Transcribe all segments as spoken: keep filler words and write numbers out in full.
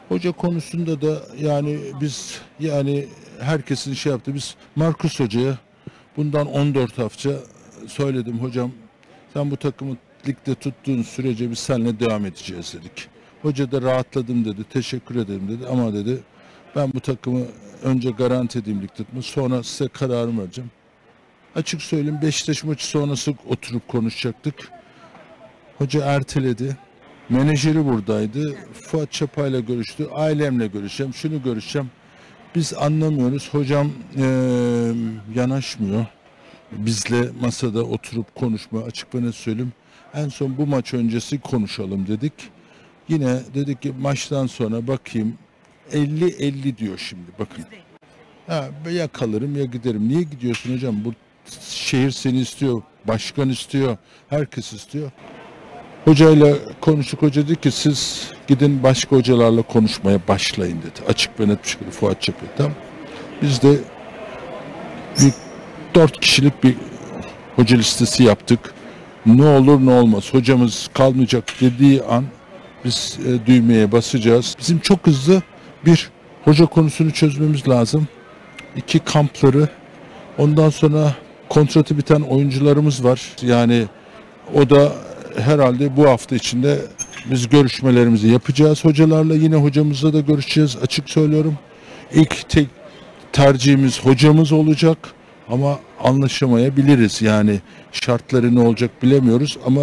Hoca konusunda da yani biz yani herkesin şey yaptı. Biz Markus Hoca'ya bundan on dört hafta söyledim, hocam sen bu takımı ligde tuttuğun sürece biz seninle devam edeceğiz dedik. Hoca da rahatladım dedi, teşekkür ederim dedi ama dedi ben bu takımı önce garanti edeyim lig tutma, sonra size kararımı vereceğim. Açık söyleyeyim, Beşiktaş maçı sonrası oturup konuşacaktık. Hoca erteledi. Menajeri buradaydı. Fuat Çapa'yla görüştü. Ailemle görüşeceğim. Şunu görüşeceğim. Biz anlamıyoruz. Hocam ee, yanaşmıyor. Bizle masada oturup konuşma, açık ve net söyleyeyim. En son bu maç öncesi konuşalım dedik. Yine dedik ki maçtan sonra bakayım, elli elli diyor şimdi bakın. Ha, ya kalırım ya giderim. Niye gidiyorsun hocam? Bu şehir seni istiyor, başkan istiyor, herkes istiyor. Hocayla konuştuk, hoca dedi ki siz gidin başka hocalarla konuşmaya başlayın dedi. Açık ve net bir şekilde Fuat Çapı. Tamam. Biz de bir dört kişilik bir hoca listesi yaptık. Ne olur ne olmaz. Hocamız kalmayacak dediği an biz e, düğmeye basacağız. Bizim çok hızlı bir hoca konusunu çözmemiz lazım. İki kampları, ondan sonra kontratı biten oyuncularımız var. Yani o da herhalde bu hafta içinde biz görüşmelerimizi yapacağız hocalarla. Yine hocamızla da görüşeceğiz, açık söylüyorum. İlk tek tercihimiz hocamız olacak ama anlaşamayabiliriz. Yani şartları ne olacak bilemiyoruz ama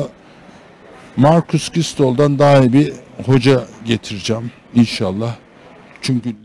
Markus Gistol'dan daha iyi bir hoca getireceğim inşallah. Çünkü